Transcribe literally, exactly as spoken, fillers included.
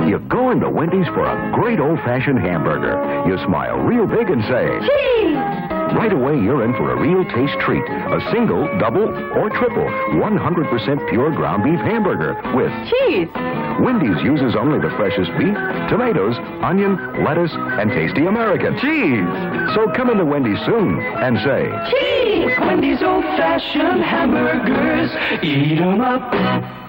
You go into Wendy's for a great old-fashioned hamburger. You smile real big and say, cheese! Right away, you're in for a real taste treat. A single, double, or triple one hundred percent pure ground beef hamburger with cheese. Wendy's uses only the freshest beef, tomatoes, onion, lettuce, and tasty American cheese. So come into Wendy's soon and say, cheese! Wendy's old-fashioned hamburgers, eat 'em up.